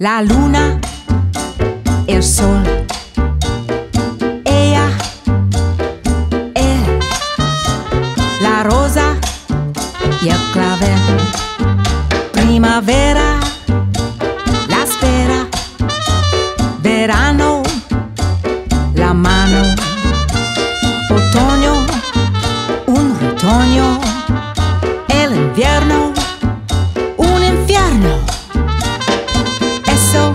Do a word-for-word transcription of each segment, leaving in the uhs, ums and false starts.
la luna e il sole. Ella è la rosa e il clavel. Primavera, la spera. Verano, la mano. Otoño, un retoño. E l'inverno, un infierno. Eso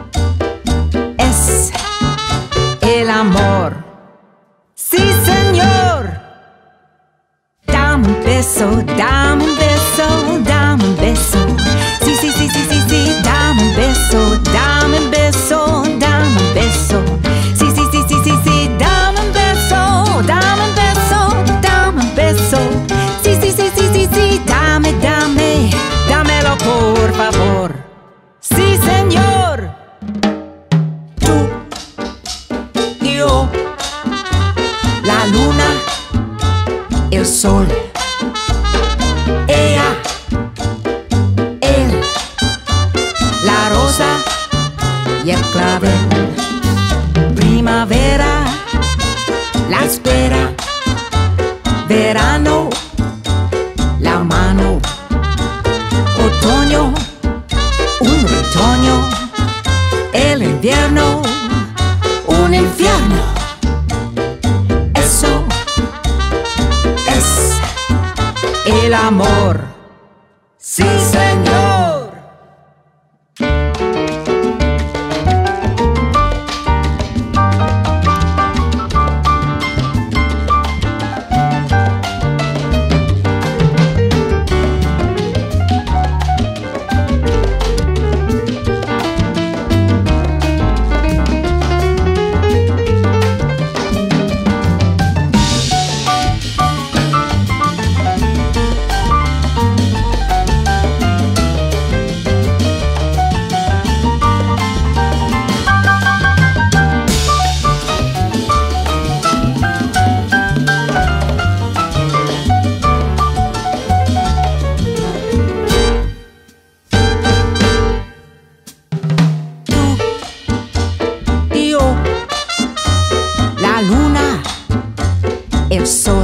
es el amor. Sí, señor. Dame un beso, dame un beso, dame un beso. Sí, sí, sí, sí, sí, sí. Dame un beso, dame un beso, dame un beso. Sí, sí, sí, sí, sí, sí. Dame un beso, dame un beso, dame un beso. Sí, sí, sí, sí, sí, sí. Dame, dame, dámelo por favor. Sí, señor. Tú, yo, la luna, el sol. Ella, él, la rosa y el clavel. Primavera, la espera. Verano, la mano. Otoño, un retoño. El invierno, un infierno. Eso es el amor. Sí, señor. La luna, el sol.